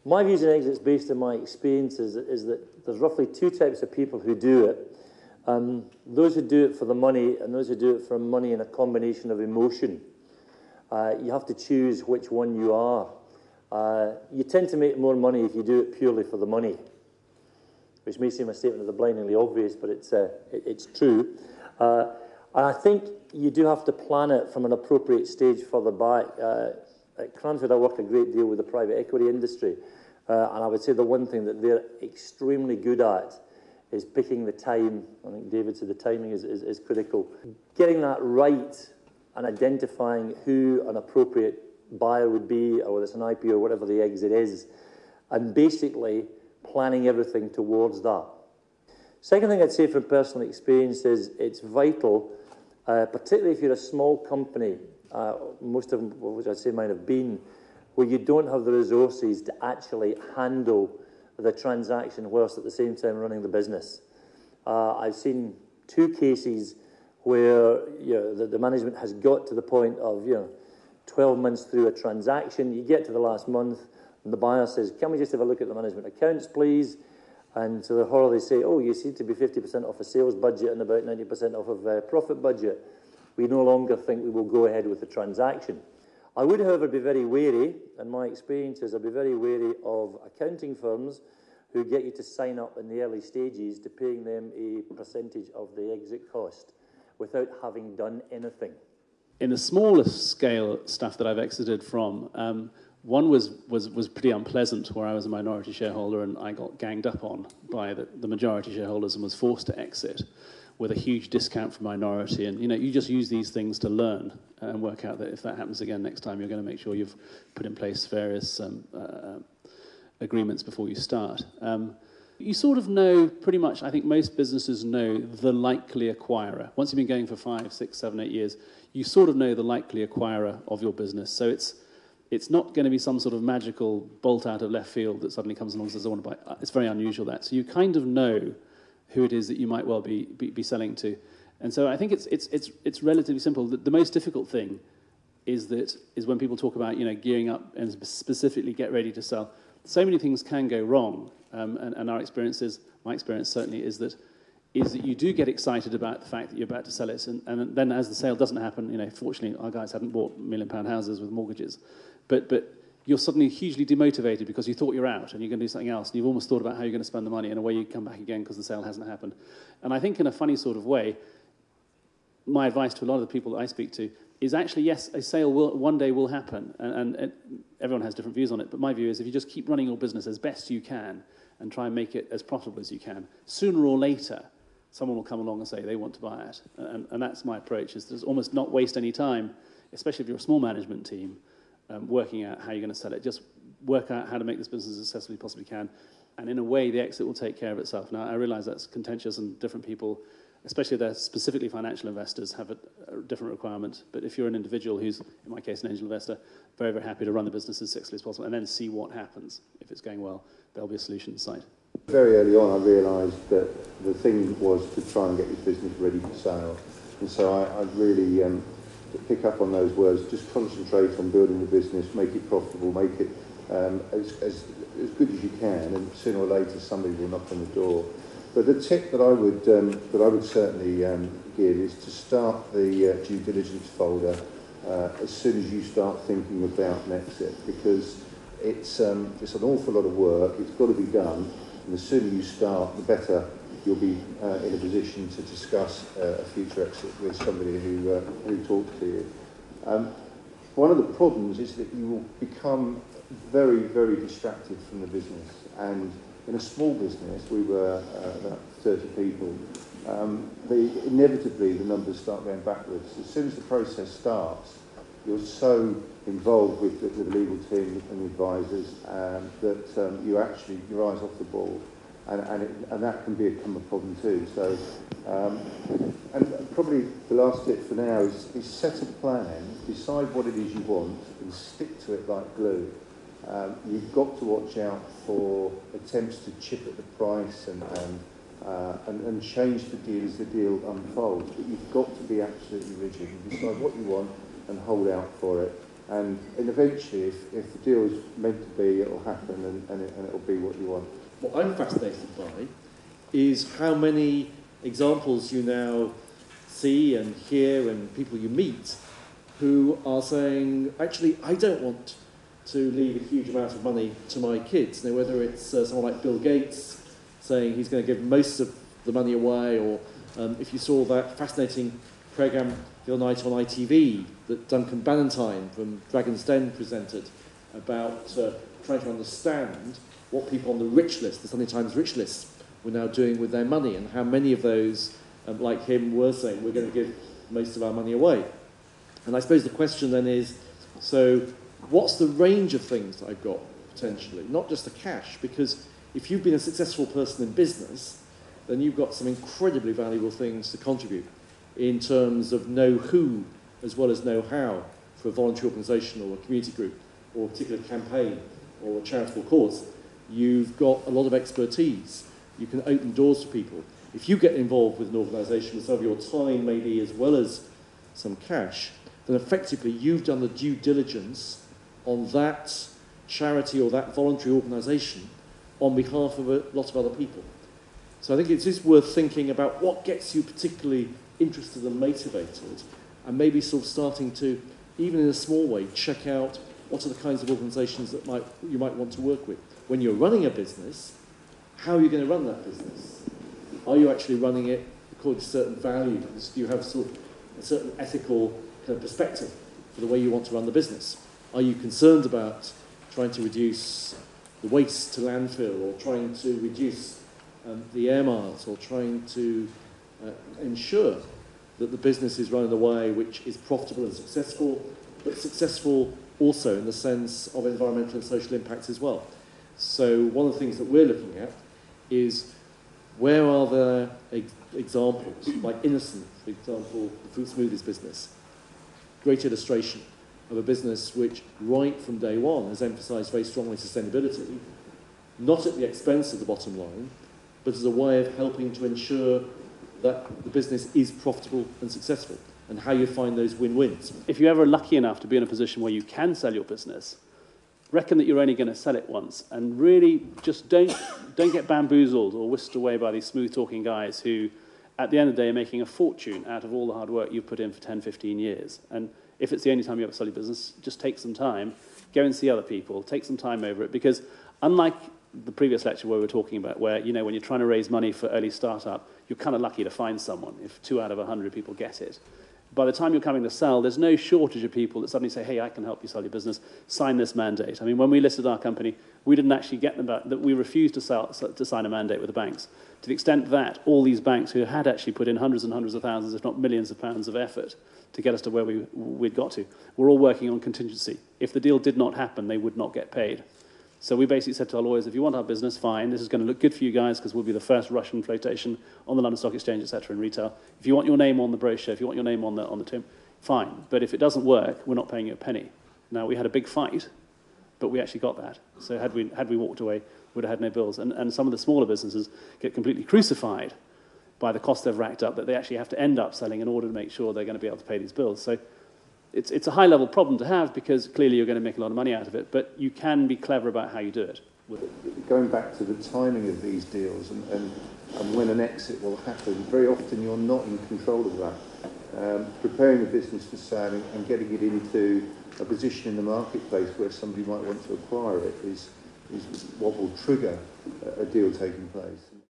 My views on exits based on my experience is that there's roughly two types of people who do it. Those who do it for the money and those who do it for money in a combination of emotion. You have to choose which one you are. You tend to make more money if you do it purely for the money, which may seem a statement of the blindingly obvious, but it's true. And I think you do have to plan it from an appropriate stage further back. At Cranfield, I work a great deal with the private equity industry, and I would say the one thing that they're extremely good at is picking the time. I think David said the timing is critical. Getting that right and identifying who an appropriate buyer would be, or whether it's an IPO or whatever the exit is, and basically planning everything towards that. Second thing I'd say from personal experience is it's vital, particularly if you're a small company, most of them, which I'd say mine have been, where you don't have the resources to actually handle the transaction whilst at the same time running the business. I've seen two cases where the management has got to the point of 12 months through a transaction. You get to the last month and the buyer says, can we just have a look at the management accounts, please? And to the horror they say, oh, you seem to be 50% off a sales budget and about 90% off of a profit budget. We no longer think we will go ahead with the transaction. I would, however, be very wary, and my experience is I'd be very wary of accounting firms who get you to sign up in the early stages to paying them a percentage of the exit cost without having done anything. In the smaller scale stuff that I've exited from, one was pretty unpleasant, where I was a minority shareholder and I got ganged up on by the majority shareholders and was forced to exit with a huge discount for minority. And you just use these things to learn and work out that if that happens again next time, you're going to make sure you've put in place various agreements before you start. You sort of know pretty much, I think most businesses know the likely acquirer. Once you've been going for 5, 6, 7, 8 years, you sort of know the likely acquirer of your business. So it's not going to be some sort of magical bolt out of left field that suddenly comes along and says, I want to buy. It's very unusual that. So you kind of know who it is that you might well be selling to. And so I think it's relatively simple. The most difficult thing is when people talk about gearing up and specifically get ready to sell. So many things can go wrong, and my experience certainly is that you do get excited about the fact that you're about to sell it, and then as the sale doesn't happen, fortunately our guys hadn't bought £1 million houses with mortgages, but you're suddenly hugely demotivated because you thought you're out and you're going to do something else, and you've almost thought about how you're going to spend the money, and away you come back again because the sale hasn't happened. And I think in a funny sort of way, my advice to a lot of the people that I speak to is actually, yes, a sale one day will happen, and everyone has different views on it, but my view is if you just keep running your business as best you can and try and make it as profitable as you can, sooner or later, someone will come along and say they want to buy it. And that's my approach, is to almost not waste any time, especially if you're a small management team, working out how you're going to sell it. Just work out how to make this business as successful as you possibly can. And in a way, the exit will take care of itself. Now, I realize that's contentious and different people, especially if they're specifically financial investors, have a different requirement. But if you're an individual who's, in my case, an angel investor, very, very happy to run the business as successfully as possible and then see what happens. If it's going well, there'll be a solution in sight. Very early on, I realised that the thing was to try and get this business ready for sale. And so I'd really pick up on those words, just concentrate on building the business, make it profitable, make it as good as you can, and sooner or later somebody will knock on the door. But the tip that I would certainly give is to start the due diligence folder as soon as you start thinking about an exit, because it's an awful lot of work. It's got to be done, and the sooner you start, the better you'll be in a position to discuss a future exit with somebody who talks to you. One of the problems is that you will become very, very distracted from the business. And in a small business, we were about 30 people, inevitably the numbers start going backwards. As soon as the process starts, you're so involved with the legal team and the advisors that your eyes off the ball. And that can become a problem too. So, and probably the last tip for now is set a plan, decide what it is you want, and stick to it like glue. You've got to watch out for attempts to chip at the price and change the deal as the deal unfolds. But you've got to be absolutely rigid and decide what you want and hold out for it. And eventually, if the deal is meant to be, it'll happen and it'll be what you want. What I'm fascinated by is how many examples you now see and hear and people you meet who are saying, actually, I don't want to leave a huge amount of money to my kids. Now, whether it's someone like Bill Gates saying he's going to give most of the money away, or if you saw that fascinating programme the other night on ITV that Duncan Bannatyne from Dragon's Den presented about trying to understand what people on the rich list, the Sunday Times rich list, were now doing with their money, and how many of those, like him, were saying we're going to give most of our money away. And I suppose the question then is, so what's the range of things that I've got potentially? Not just the cash, because if you've been a successful person in business, then you've got some incredibly valuable things to contribute in terms of know-who as well as know-how for a voluntary organisation or a community group or a particular campaign or a charitable cause. You've got a lot of expertise. You can open doors for people. If you get involved with an organisation with some of your time maybe as well as some cash, then effectively you've done the due diligence on that charity or that voluntary organisation on behalf of a lot of other people. So I think it's just worth thinking about what gets you particularly interested and motivated, and maybe sort of starting to, even in a small way, check out what are the kinds of organisations that you might want to work with. When you're running a business, how are you going to run that business? Are you actually running it according to certain values? Do you have sort of a certain ethical kind of perspective for the way you want to run the business? Are you concerned about trying to reduce the waste to landfill, or trying to reduce the air miles, or trying to ensure that the business is run in a way which is profitable and successful, but successful also in the sense of environmental and social impacts as well? So one of the things that we're looking at is, where are there examples, like Innocent, for example, the fruit smoothies business, great illustration of a business which right from day one has emphasised very strongly sustainability, not at the expense of the bottom line, but as a way of helping to ensure that the business is profitable and successful, and how you find those win-wins. If you're ever lucky enough to be in a position where you can sell your business, reckon that you're only going to sell it once, and really just don't get bamboozled or whisked away by these smooth-talking guys who, at the end of the day, are making a fortune out of all the hard work you've put in for 10, 15 years. And if it's the only time you ever sell your business, just take some time, go and see other people, take some time over it, because unlike the previous lecture where we were talking about where, you know, when you're trying to raise money for early startup, you're kind of lucky to find someone if 2 out of 100 people get it. By the time you're coming to sell, there's no shortage of people that suddenly say, hey, I can help you sell your business, sign this mandate. I mean, when we listed our company, we didn't actually get them back, that we refused to sign a mandate with the banks, to the extent that all these banks who had actually put in hundreds and hundreds of thousands, if not millions of pounds of effort to get us to where we'd got to, were all working on contingency. If the deal did not happen, they would not get paid. So we basically said to our lawyers, if you want our business, fine, this is going to look good for you guys because we'll be the first Russian flotation on the London Stock Exchange, etc., in retail. If you want your name on the brochure, if you want your name on the tomb, fine. But if it doesn't work, we're not paying you a penny. Now, we had a big fight, but we actually got that. So had we walked away, we'd have had no bills. And some of the smaller businesses get completely crucified by the cost they've racked up that they actually have to end up selling in order to make sure they're going to be able to pay these bills. So it's a high-level problem to have because clearly you're going to make a lot of money out of it, but you can be clever about how you do it. Going back to the timing of these deals and when an exit will happen, very often you're not in control of that. Preparing the business for sale and getting it into a position in the marketplace where somebody might want to acquire it is what will trigger a deal taking place.